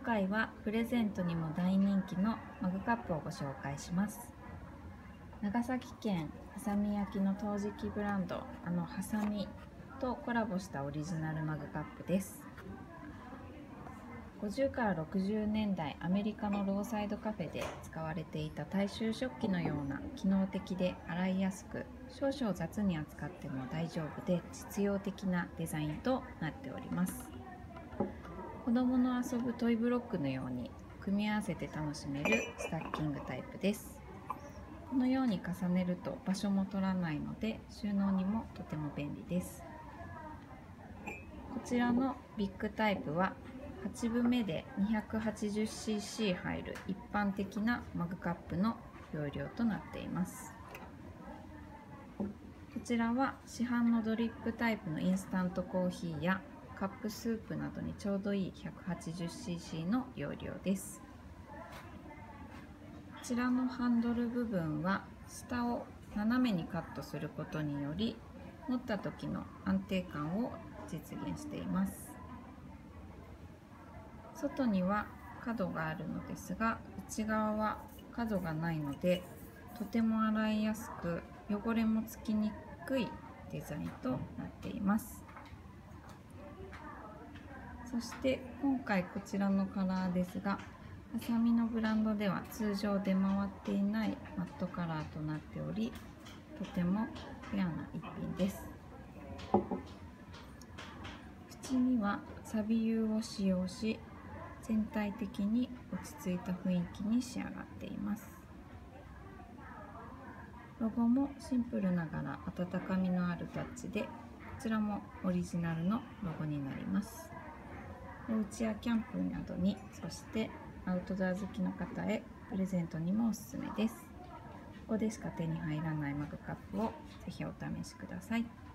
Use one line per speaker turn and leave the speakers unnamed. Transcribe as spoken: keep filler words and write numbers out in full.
回はプレゼントにも大人気のマグカップをご紹介します。長崎県はさみ焼きの陶磁器ブランドあのはさみとコラボしたオリジナルマグカップです。ごじゅうからろくじゅうねんだいアメリカのローサイドカフェで使われていた大衆食器のような機能的で洗いやすく、少々雑に扱っても大丈夫で実用的なデザインとなっております。子供の遊ぶトイブロックのように組み合わせて楽しめるスタッキングタイプです。このように重ねると場所も取らないので収納にもとても便利です。こちらのビッグタイプははちぶめで にひゃくはちじゅうシーシー 入る一般的なマグカップの容量となっています。こちらは市販のドリップタイプのインスタントコーヒーやカップスープなどにちょうどいい ひゃくはちじゅうシーシー の容量です。こちらのハンドル部分は下を斜めにカットすることにより持った時の安定感を実現しています。外には角があるのですが、内側は角がないのでとても洗いやすく汚れもつきにくいデザインとなっています。そして今回こちらのカラーですが、はさみのブランドでは通常出回っていないマットカラーとなっており、とてもフェアな一品です。縁にはサビ油を使用し、全体的に落ち着いた雰囲気に仕上がっています。ロゴもシンプルながら温かみのあるタッチで、こちらもオリジナルのロゴになります。お家やキャンプなどに、そしてアウトドア好きの方へプレゼントにもおすすめです。ここでしか手に入らないマグカップをぜひお試しください。